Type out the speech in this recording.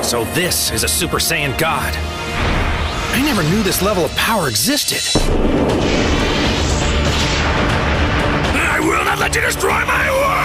So this is a Super Saiyan God. I never knew this level of power existed. I will not let you destroy my world!